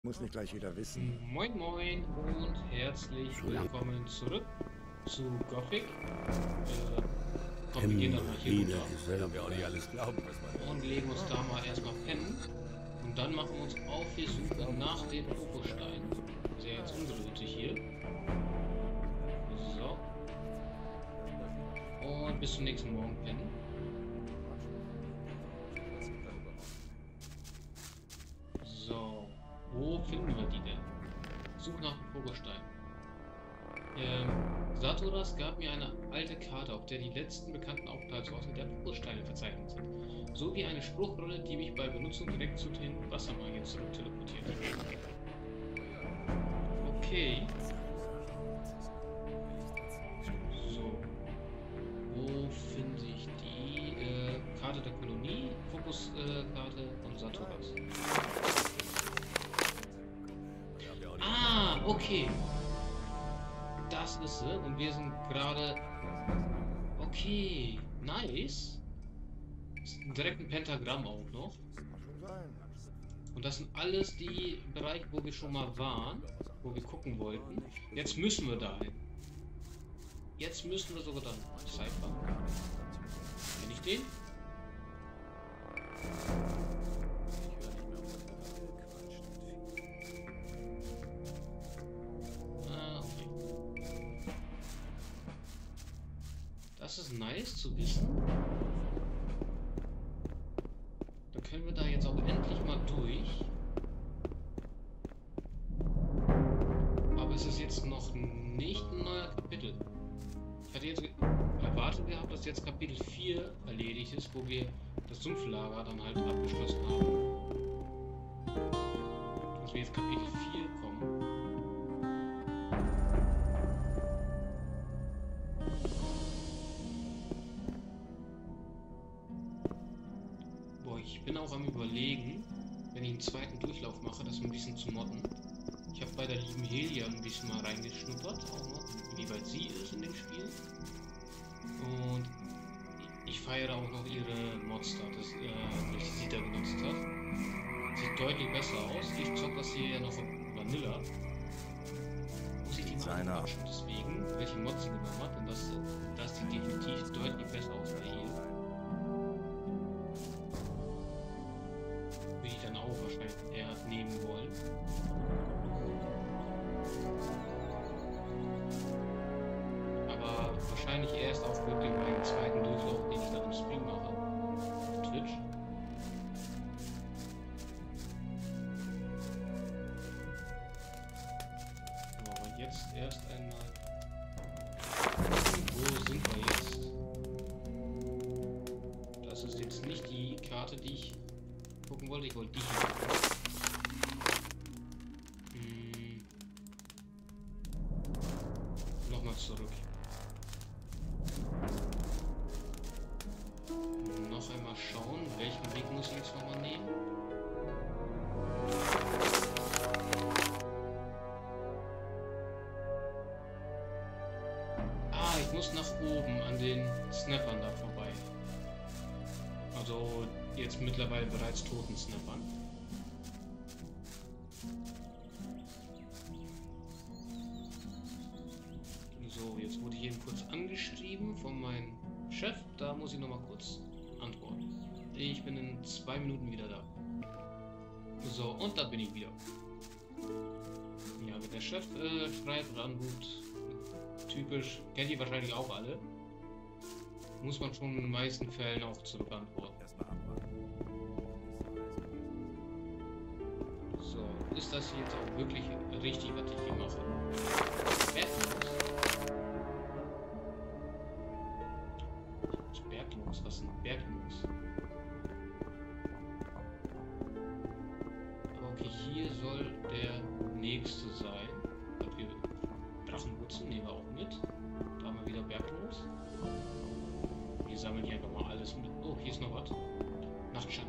Muss nicht gleich jeder wissen. Moin moin und herzlich willkommen zurück zu Gothic. Komm, wir gehen dann mal hier runter. Kann mir auch nicht alles glauben, was man... Und legen uns da mal erstmal pennen. Und dann machen wir uns auf die Suche nach dem Opostein. Sehr jetzt ungewöhnlich hier. So. Und bis zum nächsten Morgen pennen. So. Wo finden wir die denn? Such nach dem Pogostein. Saturas gab mir eine alte Karte, auf der die letzten bekannten Aufenthaltsorte der Pogosteine verzeichnet sind. Sowie eine Spruchrolle, die mich bei Benutzung direkt zu den Wassermagiern zurück teleportiert. Okay. So. Wo finde ich die? Karte der Kolonie, Fokuskarte von Saturas. Ah, okay. Das ist sie. Und wir sind gerade... Okay. Nice. Ist direkt ein Pentagramm auch noch. Und das sind alles die Bereiche, wo wir schon mal waren. Wo wir gucken wollten. Jetzt müssen wir dahin. Jetzt müssen wir sogar dann. Cypher. Kenn ich den? Das ist nice zu wissen. Dann können wir da jetzt auch endlich mal durch. Aber es ist jetzt noch nicht ein neuer Kapitel. Ich hatte jetzt erwartet gehabt, dass jetzt Kapitel 4 erledigt ist, wo wir das Sumpflager dann halt abgeschlossen haben. Dass wir jetzt Kapitel 4 kommen. Ich bin auch am Überlegen, wenn ich einen zweiten Durchlauf mache, das ein bisschen zu modden. Ich habe bei der lieben Helia ein bisschen mal reingeschnuppert, auch noch, wie weit sie ist in dem Spiel. Und ich feiere auch noch ihre Mods da, welche sie da genutzt hat. Sieht deutlich besser aus. Ich zocke das hier ja noch auf Vanilla. Muss ich die mal anquatschen, deswegen, welche Mods sie genommen hat, denn das sieht definitiv deutlich besser aus bei ihr. Wahrscheinlich eher nehmen wollen. Aber wahrscheinlich erst auf wirklich meinen zweiten Durchlauf, den ich dann im Stream mache. Auf Twitch. So, aber jetzt erst einmal. Wo sind wir jetzt? Das ist jetzt nicht die Karte, die ich gucken wollte. Ich wollte die hier gucken. Nochmal zurück. Noch einmal schauen, welchen Weg muss ich jetzt nochmal nehmen. Ah, ich muss nach oben an den Snappern da vorbei. Also jetzt mittlerweile bereits toten Snappern. So, jetzt wurde ich eben kurz angeschrieben von meinem Chef. Da muss ich nochmal kurz antworten. Ich bin in 2 Minuten wieder da. So, und da bin ich wieder. Ja, wenn der Chef schreibt oder anruft, typisch, kennt ihr wahrscheinlich auch alle, muss man schon in den meisten Fällen auch zurückantworten. So, ist das jetzt auch wirklich richtig, was ich hier mache? Berglos? Was sind Berglos? Aber okay, hier soll der nächste sein. Dass wir Drachenwurzeln nehmen wir auch mit. Da haben wir wieder Berglos. Wir sammeln hier einfach mal alles mit. Oh, hier ist noch was. Nachtschatten.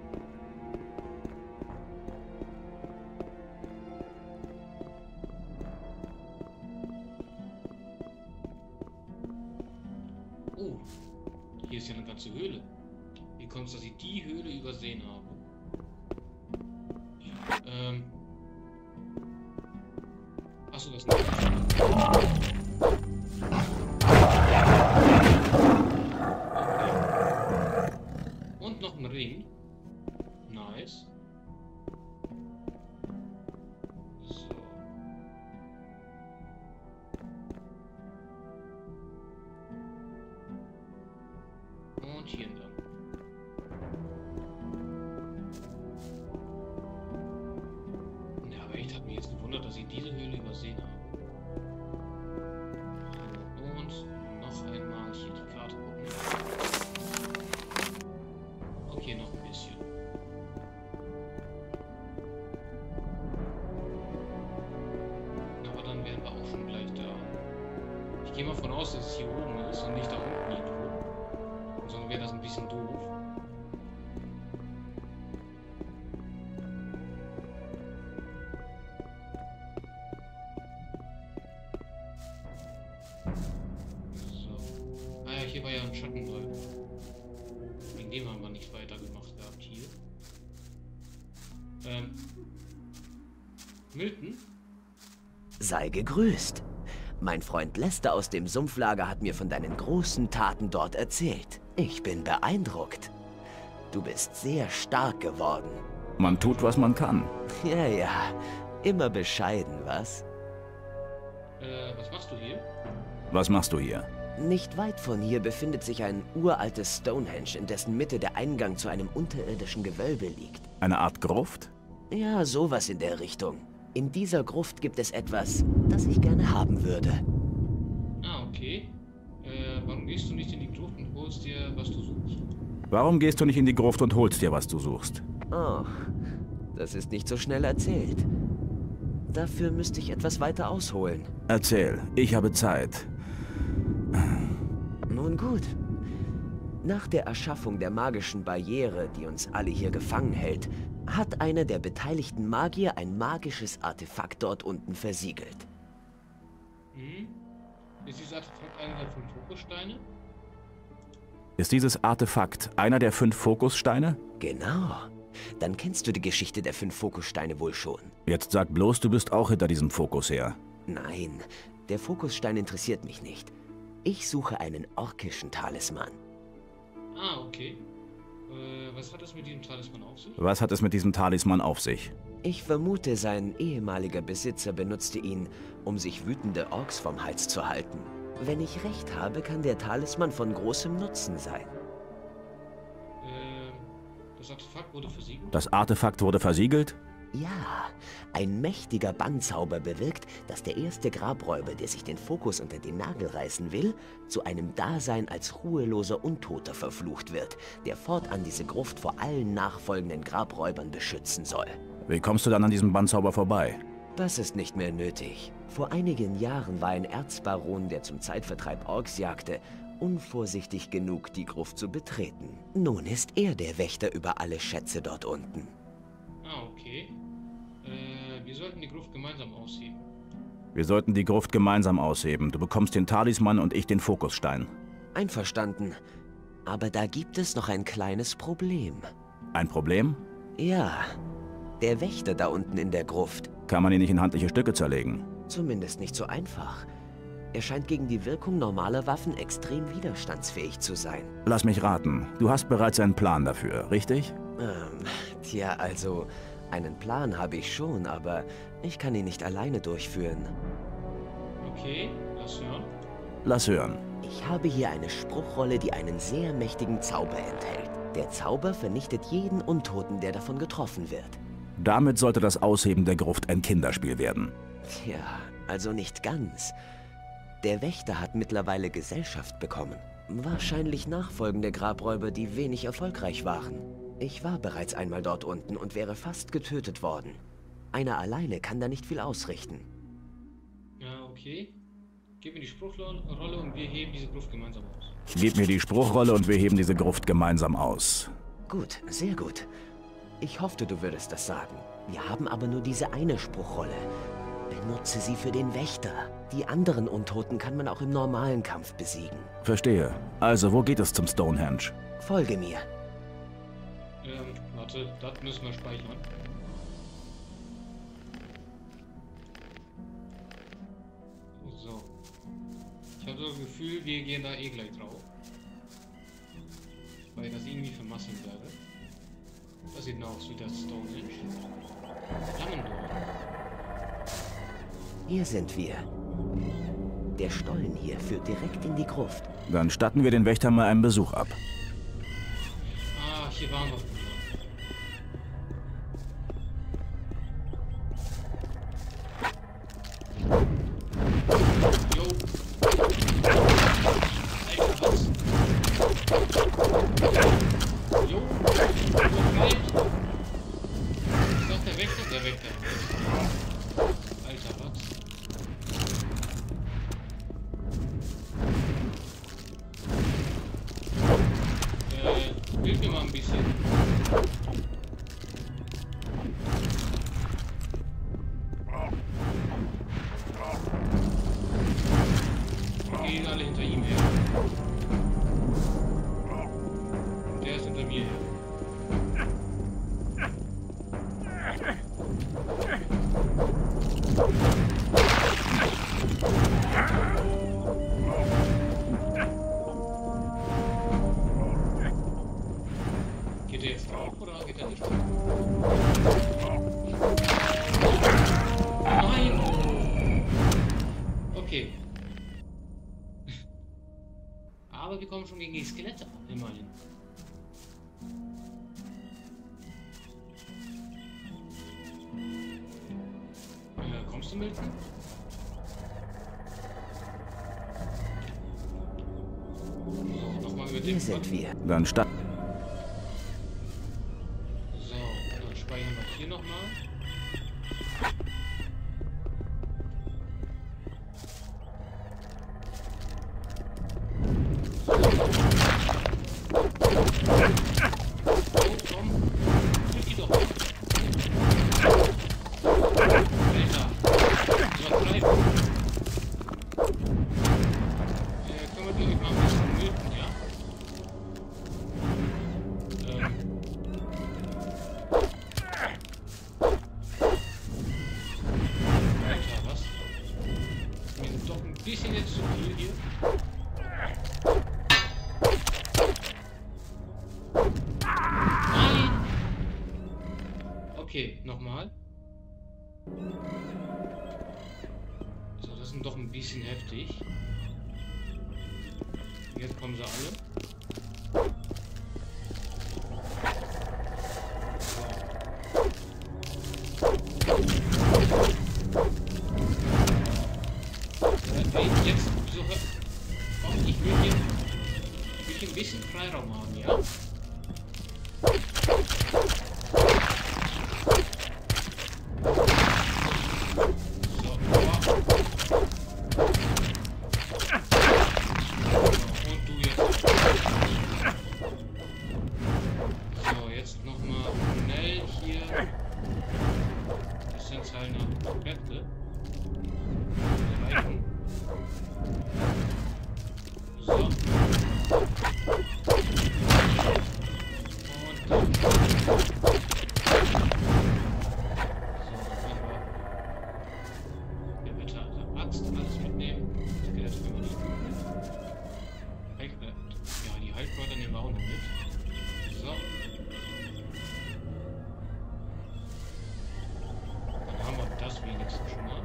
Oh, hier ist ja eine ganze Höhle. Wie kommt es, dass ich die Höhle übersehen habe? Achso, das ist nicht. Okay. Und noch ein Ring. Nice. So. Und hier entlang. Ja, aber echt hat mich jetzt gewundert, dass ich diese Höhle übersehen habe. So, und noch einmal hier die Karte gucken. Okay, noch ein bisschen. Aber dann wären wir auch schon gleich da. Ich gehe mal von aus, dass es hier oben ist und nicht da unten irgendwo. Sonst wäre das ein bisschen doof. So. Ah ja, hier war ja ein Schattenwolken. Wegen dem haben wir nicht weitergemacht gehabt hier. Milton? Sei gegrüßt. Mein Freund Lester aus dem Sumpflager hat mir von deinen großen Taten dort erzählt. Ich bin beeindruckt. Du bist sehr stark geworden. Man tut, was man kann. Ja, ja. Immer bescheiden, was? Was machst du hier? Was machst du hier? Nicht weit von hier befindet sich ein uraltes Stonehenge, in dessen Mitte der Eingang zu einem unterirdischen Gewölbe liegt. Eine Art Gruft? Ja, sowas in der Richtung. In dieser Gruft gibt es etwas, das ich gerne haben würde. Ah, okay. Warum gehst du nicht in die Gruft und holst dir, was du suchst? Warum gehst du nicht in die Gruft und holst dir, was du suchst? Oh, das ist nicht so schnell erzählt. Dafür müsste ich etwas weiter ausholen. Erzähl, ich habe Zeit. Nun gut. Nach der Erschaffung der magischen Barriere, die uns alle hier gefangen hält, hat einer der beteiligten Magier ein magisches Artefakt dort unten versiegelt. Hm? Ist dieses Artefakt einer der 5 Fokussteine? Ist dieses Artefakt einer der 5 Fokussteine? Genau. Dann kennst du die Geschichte der 5 Fokussteine wohl schon. Jetzt sag bloß, du bist auch hinter diesem Fokus her. Nein, der Fokusstein interessiert mich nicht. Ich suche einen orkischen Talisman. Ah, okay. Was hat es mit diesem Talisman auf sich? Was hat es mit diesem Talisman auf sich? Ich vermute, sein ehemaliger Besitzer benutzte ihn, um sich wütende Orks vom Hals zu halten. Wenn ich recht habe, kann der Talisman von großem Nutzen sein. Das Artefakt wurde versiegelt? Das Artefakt wurde versiegelt? Ja, ein mächtiger Bannzauber bewirkt, dass der erste Grabräuber, der sich den Fokus unter den Nagel reißen will, zu einem Dasein als ruheloser Untoter verflucht wird, der fortan diese Gruft vor allen nachfolgenden Grabräubern beschützen soll. Wie kommst du dann an diesem Bandzauber vorbei? Das ist nicht mehr nötig. Vor einigen Jahren war ein Erzbaron, der zum Zeitvertreib Orks jagte, unvorsichtig genug, die Gruft zu betreten. Nun ist er der Wächter über alle Schätze dort unten. Ah, okay. Wir sollten die Gruft gemeinsam ausheben. Wir sollten die Gruft gemeinsam ausheben. Du bekommst den Talisman und ich den Fokusstein. Einverstanden. Aber da gibt es noch ein kleines Problem. Ein Problem? Ja, der Wächter da unten in der Gruft. Kann man ihn nicht in handliche Stücke zerlegen? Zumindest nicht so einfach. Er scheint gegen die Wirkung normaler Waffen extrem widerstandsfähig zu sein. Lass mich raten. Du hast bereits einen Plan dafür, richtig? Tja, also, einen Plan habe ich schon, aber ich kann ihn nicht alleine durchführen. Okay, lass hören. Lass hören. Ich habe hier eine Spruchrolle, die einen sehr mächtigen Zauber enthält. Der Zauber vernichtet jeden Untoten, der davon getroffen wird. Damit sollte das Ausheben der Gruft ein Kinderspiel werden. Tja, also nicht ganz. Der Wächter hat mittlerweile Gesellschaft bekommen. Wahrscheinlich nachfolgende Grabräuber, die wenig erfolgreich waren. Ich war bereits einmal dort unten und wäre fast getötet worden. Einer alleine kann da nicht viel ausrichten. Ja, okay. Gib mir die Spruchrolle und wir heben diese Gruft gemeinsam aus. Gib mir die Spruchrolle und wir heben diese Gruft gemeinsam aus. Gut, sehr gut. Ich hoffte, du würdest das sagen. Wir haben aber nur diese eine Spruchrolle. Benutze sie für den Wächter. Die anderen Untoten kann man auch im normalen Kampf besiegen. Verstehe. Also, wo geht es zum Stonehenge? Folge mir. Warte, das müssen wir speichern. so ein Gefühl, wir gehen da eh gleich drauf. Weil ich das irgendwie vermasseln werde. Das sieht aus wie das Stonehenge. Langendorf. Hier sind wir. Der Stollen hier führt direkt in die Gruft. Dann statten wir den Wächter mal einen Besuch ab. Ah, hier waren wir früher. Jo. Alter, was? Jo. Bleibt. Ist das der Wächter? Der Wächter. Alter, was? Hilf mir mal ein bisschen. Gehen alle hinter ihm her. Der ist hinter mir her. Geht er jetzt drauf oder geht er nicht drauf? Nein! Okay. Aber wir kommen schon gegen die Skelette, immerhin. Kommst du, Milton? So, nochmal über den Hier sind wir. Dann statten. So, dann speichern wir hier nochmal. Oh, komm. Triff die doch. Alter. Übertreiben. Kümmert ihr euch mal ein bisschen Milton, ja? Alter, was? Mir sind doch ein bisschen jetzt zu viel hier. Nein! Okay, nochmal. So, das sind doch ein bisschen heftig. Jetzt kommen sie alle. Ey, jetzt, wieso hör... Komm, ich will hier ein bisschen Freiraum haben, ja? So, und du jetzt. So, jetzt nochmal schnell hier. Das sind halt noch Kräfte. Erreichen. So. Und dann. So, dann können wir Gewitter, also Axt, alles mitnehmen. Skelett können wir nicht. Ja, die Heilkräuter nehmen wir auch noch mit. So. Dann haben wir das wenigstens schon mal.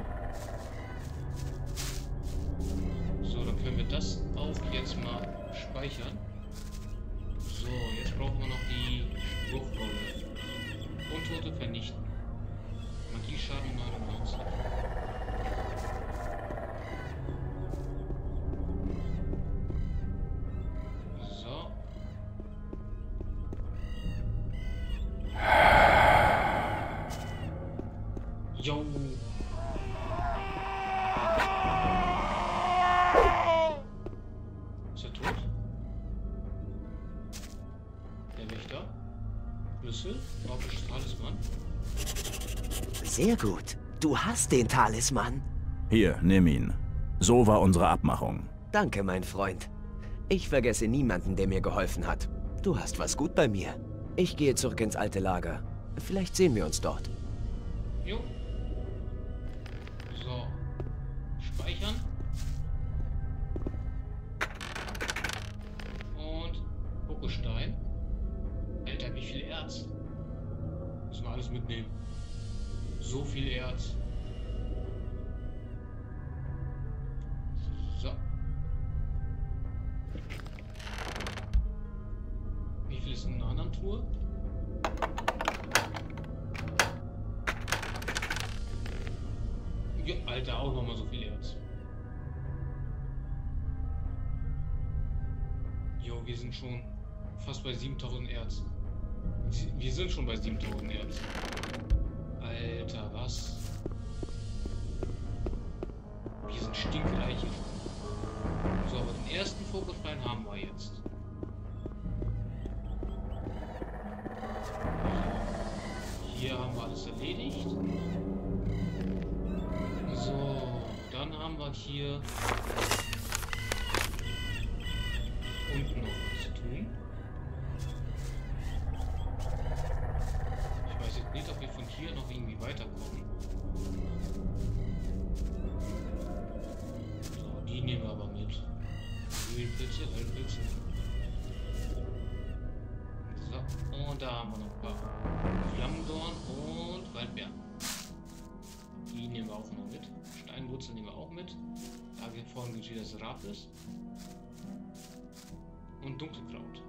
So, dann können wir das auch jetzt mal speichern. So, jetzt brauchen wir noch die Spruchrolle. Untote vernichten. Magieschaden 99. So. Jo. Ist er tot? Der Wächter? Schlüssel? Magisches Talisman? Sehr gut. Du hast den Talisman. Hier, nimm ihn. So war unsere Abmachung. Danke, mein Freund. Ich vergesse niemanden, der mir geholfen hat. Du hast was gut bei mir. Ich gehe zurück ins alte Lager. Vielleicht sehen wir uns dort. Jo. So. Speichern. mitnehmen. So viel Erz. So. Wie viel ist in einer anderen Tour? Ja, Alter, auch nochmal so viel Erz. Jo, wir sind schon fast bei 7000 Erz. Wir sind schon bei 7000 Erz. Alter, was? Wir sind stinkreiche. So, aber den ersten Fokusstein haben wir jetzt. Hier haben wir alles erledigt. So, dann haben wir hier unten noch was zu tun. Ich weiß jetzt nicht, ob wir von hier noch irgendwie weiterkommen. So, die nehmen wir aber mit. Höhlenpilze, Höhlenpilze. So, und da haben wir noch ein paar Flammendorn und Waldbeeren. Die nehmen wir auch noch mit. Steinwurzeln nehmen wir auch mit. Da vorne gibt es wieder das Rapis. Und Dunkelkraut.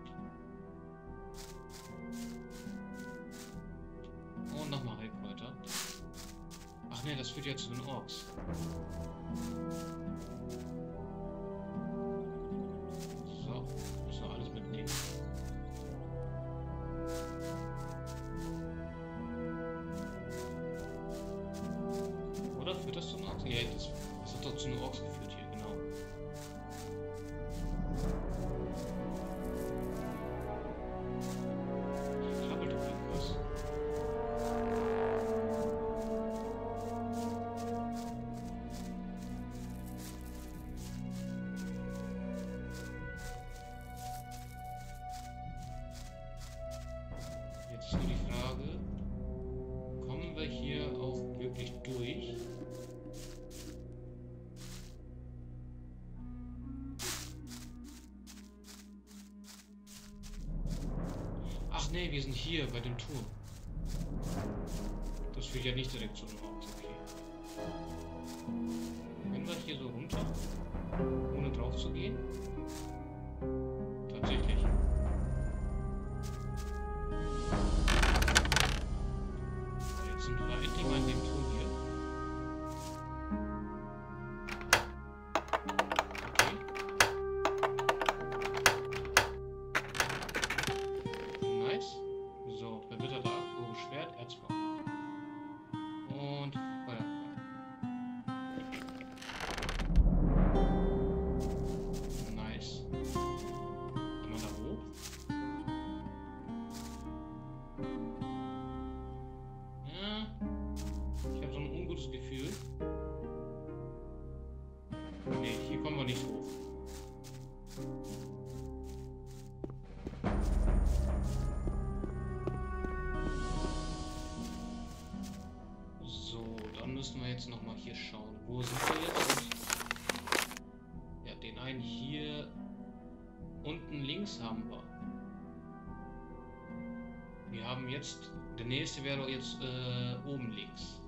Und nochmal Heilkräuter. Ach ne, das führt ja zu den Orks. So, müssen wir alles mitnehmen. Oder führt das zu den Orks? Ja, das hat doch zu den Orks geführt hier, genau. Krabbelt doch irgendwas. Jetzt ist nur die Frage, kommen wir hier auch wirklich durch? Ach nee, wir sind hier bei dem Turm. Das führt ja nicht direkt zu dem Ort, okay. Können wir hier so runter, ohne drauf zu gehen? Tatsächlich. Jetzt sind wir endlich mal in dem Turm hier. Okay. Nice. So, verbitterter Akku, Schwert, Erzblock. Und Feuerfall. Nice. Kann man da hoch? Ja. Ich habe so ein ungutes Gefühl. Nee, hier kommen wir nicht hoch. So, dann müssen wir jetzt nochmal hier schauen. Wo sind wir jetzt? Ja, den einen hier unten links haben wir. Wir haben jetzt, der nächste wäre jetzt oben links.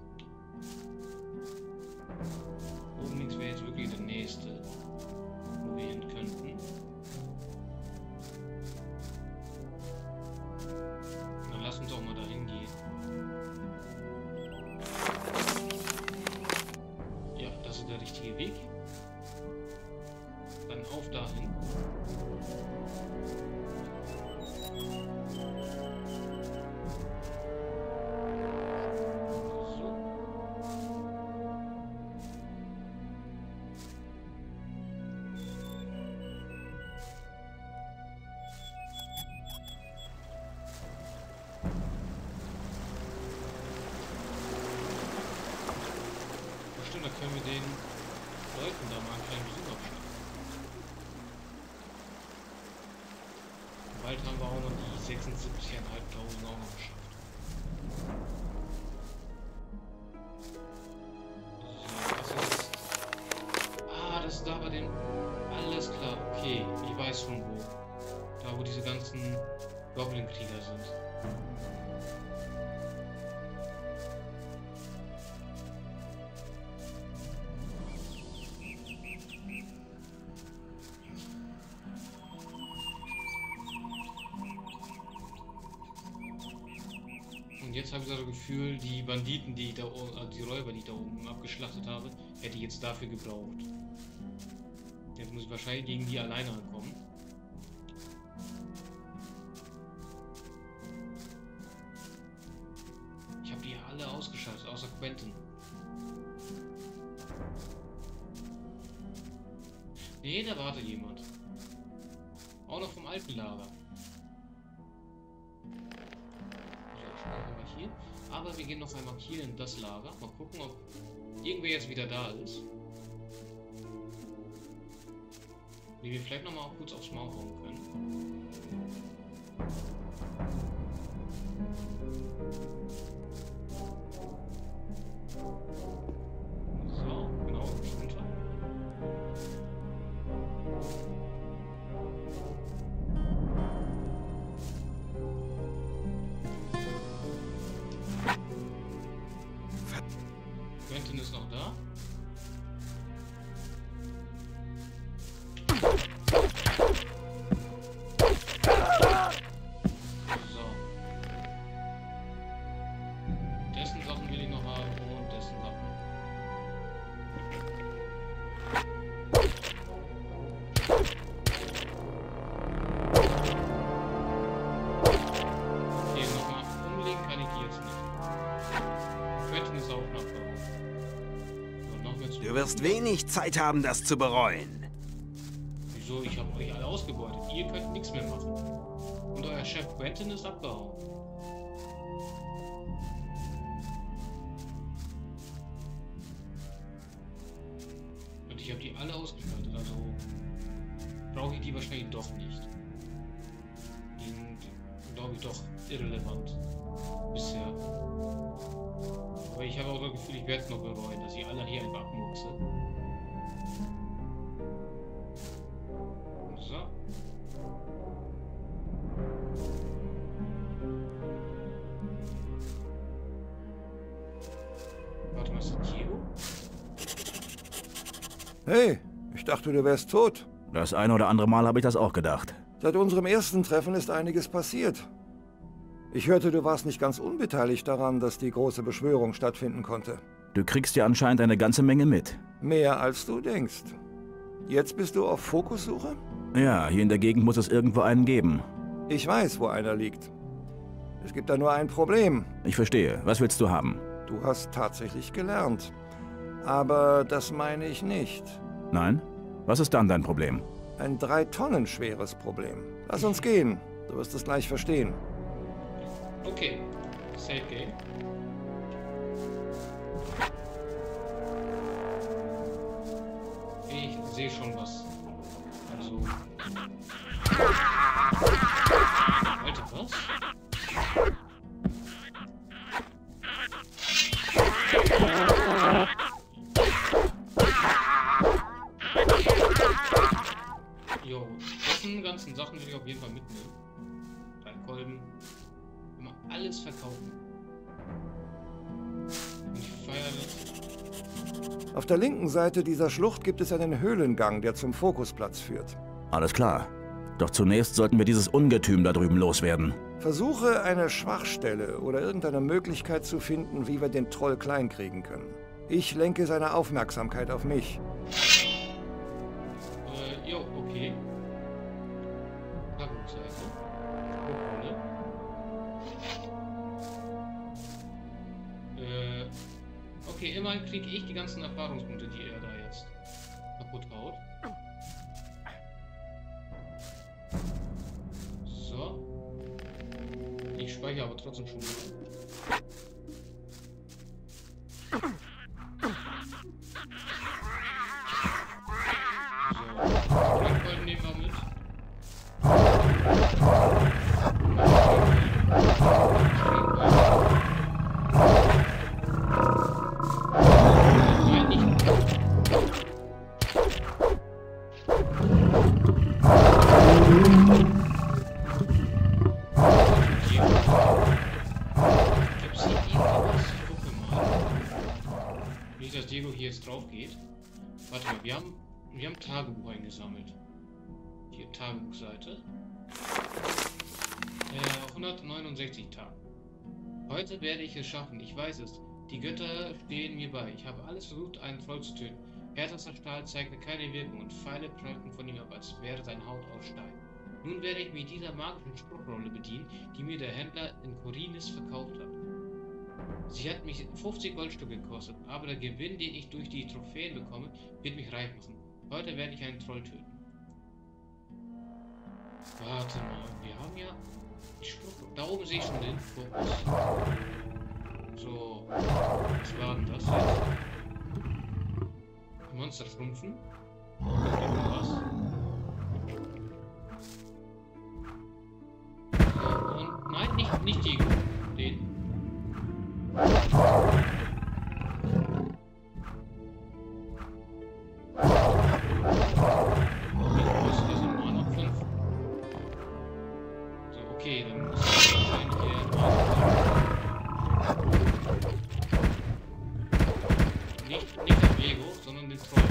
Oben links wäre jetzt wirklich der nächste, wo wir hin könnten. Dann lass uns auch mal dahin gehen. Ja, das ist der richtige Weg. Dann auf dahin. So. Bestimmt, da können wir den Leuten da mal einen kleinen Besuch abstatten. Bald haben wir auch noch die 76.500 auch noch geschafft. So, was ist das? Ah, das ist da bei den... Alles klar, okay. Ich weiß schon wo. Da wo diese ganzen Goblin-Krieger sind. Und jetzt habe ich das Gefühl, die Banditen, die ich da oben, also die Räuber, die ich da oben abgeschlachtet habe, hätte ich jetzt dafür gebraucht. Jetzt muss ich wahrscheinlich gegen die alleine ankommen. Ich habe die alle ausgeschaltet, außer Quentin. Nee, da wartet jemand. Auch noch vom alten Lager. Hier. Aber wir gehen noch einmal hier in das Lager. Mal gucken, ob irgendwer jetzt wieder da ist. Die wir vielleicht noch mal kurz aufs Maul hauen können. So, genau, runter. Quentin ist noch da. So. Dessen Sachen will ich noch haben und dessen Sachen. Okay, nochmal umlegen kann ich die jetzt nicht. Quentin ist auch nachgekommen. Du wirst wenig Zeit haben, das zu bereuen. Wieso? Ich habe euch alle ausgebeutet. Ihr könnt nichts mehr machen. Und euer Chef Quentin ist abgehauen. Und ich habe die alle ausgeschaltet. Also brauche ich die wahrscheinlich doch nicht. Die sind, glaube ich, doch irrelevant. Bisher. Aber ich habe auch das Gefühl, ich werde es noch bereuen, dass ich alle hier einfach abmurkse. So. Warte mal, ist das Diego? Hey, ich dachte, du wärst tot. Das ein oder andere Mal habe ich das auch gedacht. Seit unserem ersten Treffen ist einiges passiert. Ich hörte, du warst nicht ganz unbeteiligt daran, dass die große Beschwörung stattfinden konnte. Du kriegst ja anscheinend eine ganze Menge mit. Mehr als du denkst. Jetzt bist du auf Fokussuche? Ja, hier in der Gegend muss es irgendwo einen geben. Ich weiß, wo einer liegt. Es gibt da nur ein Problem. Ich verstehe. Was willst du haben? Du hast tatsächlich gelernt. Aber das meine ich nicht. Nein? Was ist dann dein Problem? Ein 3 Tonnen schweres Problem. Lass uns gehen. Du wirst es gleich verstehen. Okay. Safe Game. Ich sehe schon was. Also. Alter, was? Jo, dessen ganzen Sachen will ich auf jeden Fall mitnehmen. 3 Kolben. Immer alles verkaufen. Ich feiere das. Auf der linken Seite dieser Schlucht gibt es einen Höhlengang, der zum Fokusplatz führt. Alles klar. Doch zunächst sollten wir dieses Ungetüm da drüben loswerden. Versuche eine Schwachstelle oder irgendeine Möglichkeit zu finden, wie wir den Troll kleinkriegen können. Ich lenke seine Aufmerksamkeit auf mich. Jo, okay. Packungsseite. Hochrolle. Okay, immerhin kriege ich die ganzen Erfahrungspunkte, die er da jetzt kaputt haut. So. Ich speichere aber trotzdem schon mal. So. Den Kolben nehmen wir mit. Nein, nicht. Gibt's hier irgendwas? Ich gucke mal. Nicht, dass Diego hier jetzt drauf geht. Warte mal, wir haben Tagebuch eingesammelt. Hier, Tagebuchseite. 169 Tage. Heute werde ich es schaffen, ich weiß es. Die Götter stehen mir bei. Ich habe alles versucht, einen Troll zu töten. Härtester Stahl zeigte keine Wirkung und Pfeile prallten von ihm ab, als wäre seine Haut aus Stein. Nun werde ich mich dieser magischen Spruchrolle bedienen, die mir der Händler in Khorinis verkauft hat. Sie hat mich 50 Goldstücke gekostet, aber der Gewinn, den ich durch die Trophäen bekomme, wird mich reich machen. Heute werde ich einen Troll töten. Warte mal, wir haben ja die Spruchrolle. Da oben sehe ich schon den Fokus. So, was war denn das jetzt? Monster schrumpfen. Was? Und nein, nicht Diego. Den. So, okay, dann muss ich wahrscheinlich nicht das Lego, sondern den Troll.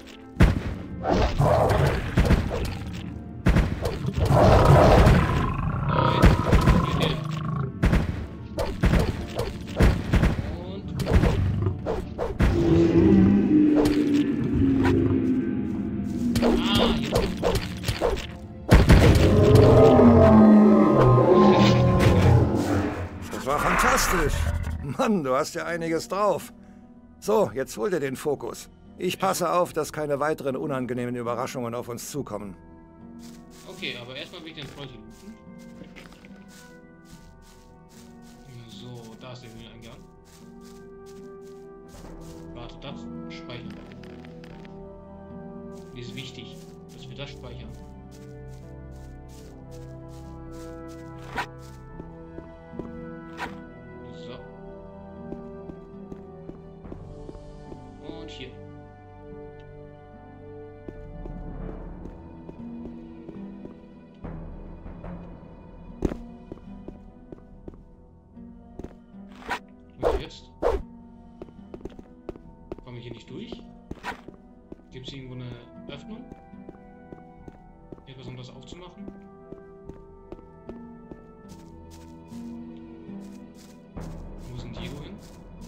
Das war fantastisch. Mann, du hast ja einiges drauf. So, jetzt hol dir den Fokus. Ich passe auf, dass keine weiteren unangenehmen Überraschungen auf uns zukommen. Okay, aber erstmal will ich den Troll hier rufen. So, da ist der Höhleneingang. Warte, das speichern. Die ist wichtig, dass wir das speichern. So. Und hier. Und jetzt? Komme ich hier nicht durch? Gibt es irgendwo eine Öffnung? Etwas, um das aufzumachen? Wo ist denn Diego hin?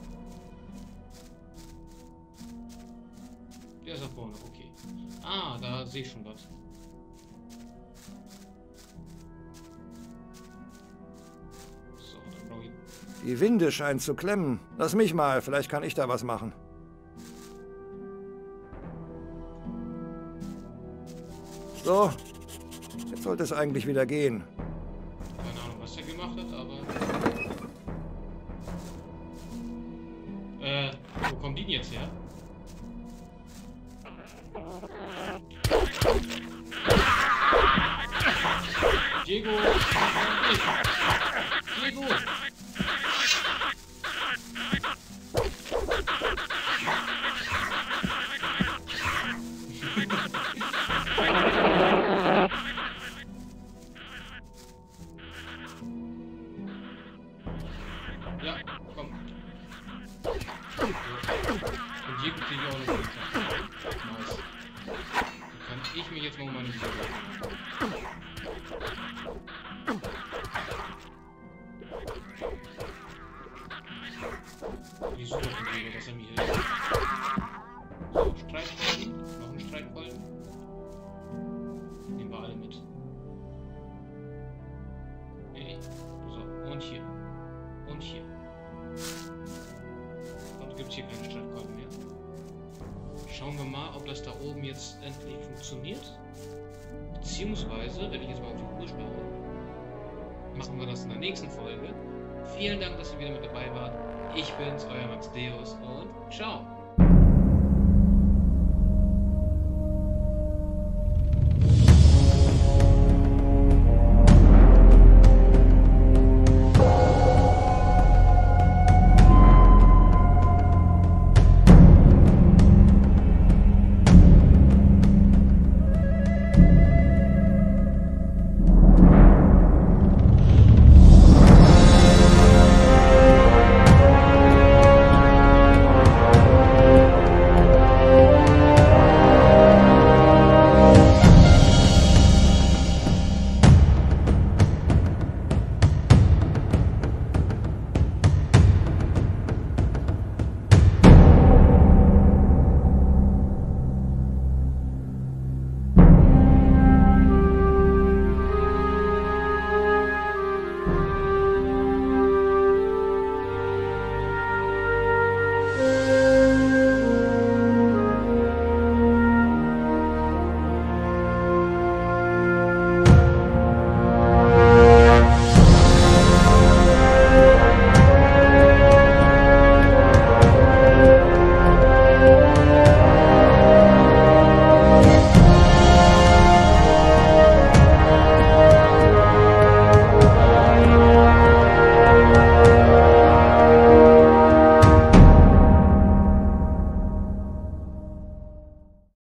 Der ist da vorne, okay. Ah, da sehe ich schon was. So, dann brauche ich... Die Winde scheinen zu klemmen. Lass mich mal, vielleicht kann ich da was machen. So, jetzt sollte es eigentlich wieder gehen. Keine Ahnung, was der gemacht hat, aber... wo kommen die denn jetzt her? Diego! Diego! Ja, komm. Und hier kriege ich auch noch nice. Dann kann ich mir jetzt mal um meine Diego kümmern. Ich suche noch den Diego, dass er mir hilft. So, Streitkolben. Noch ein Streitkolben. Nehmen wir alle mit. Nee. So, und hier. Und hier. Sonst gibt es hier keine Streitkolben mehr. Schauen wir mal, ob das da oben jetzt endlich funktioniert. Beziehungsweise, wenn ich jetzt mal auf die Uhr schaue, machen wir das in der nächsten Folge. Vielen Dank, dass ihr wieder mit dabei wart. Ich bin's, euer Max Deus und ciao.